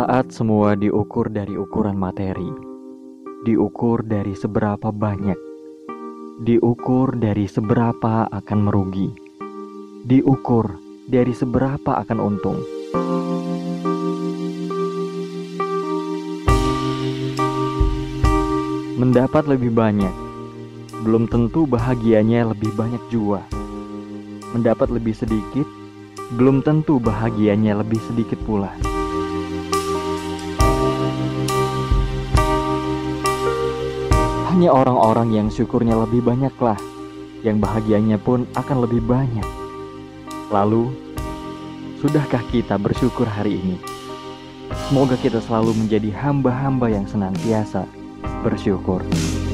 saat semua diukur dari ukuran materi, diukur dari seberapa banyak, diukur dari seberapa akan merugi, diukur dari seberapa akan untung. Mendapat lebih banyak, belum tentu bahagianya lebih banyak jua. Mendapat lebih sedikit, belum tentu bahagianya lebih sedikit pula. Hanya orang-orang yang syukurnya lebih banyaklah, yang bahagianya pun akan lebih banyak. Lalu, sudahkah kita bersyukur hari ini? Semoga kita selalu menjadi hamba-hamba yang senantiasa bersyukur.